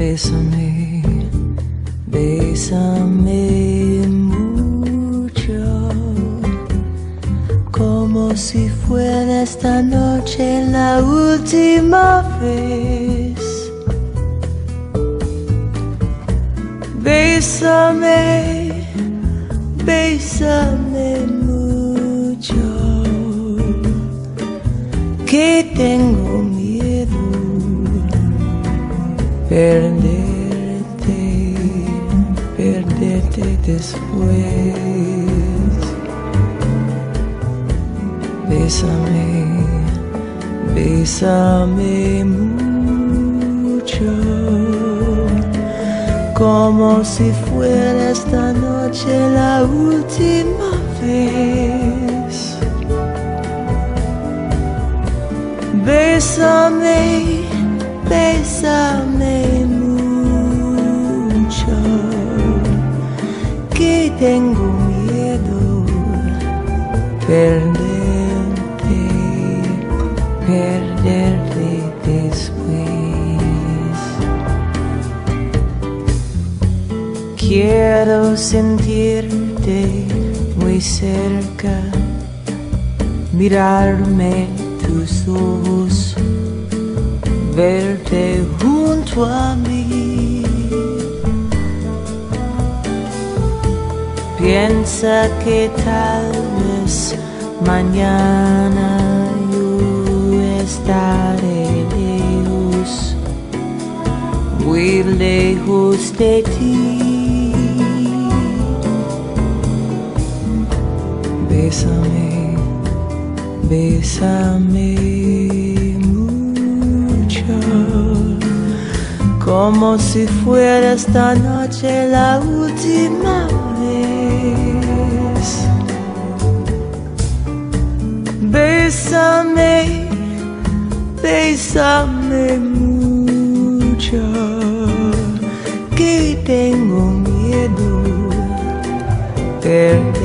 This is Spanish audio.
Bésame, bésame mucho, como si fuera esta noche la última vez. Bésame, bésame mucho, que tengo miedo perderte después. Bésame, bésame mucho, como si fuera esta noche la última vez. Bésame, bésame mucho, que tengo miedo perderte después. Quiero sentirte muy cerca, mirarme tus ojos, verte junto a mí. Piensa que tal vez mañana yo estaré lejos, muy lejos de ti. Bésame, bésame mucho, como si fuera esta noche la última vez. Bésame, bésame mucho, que tengo miedo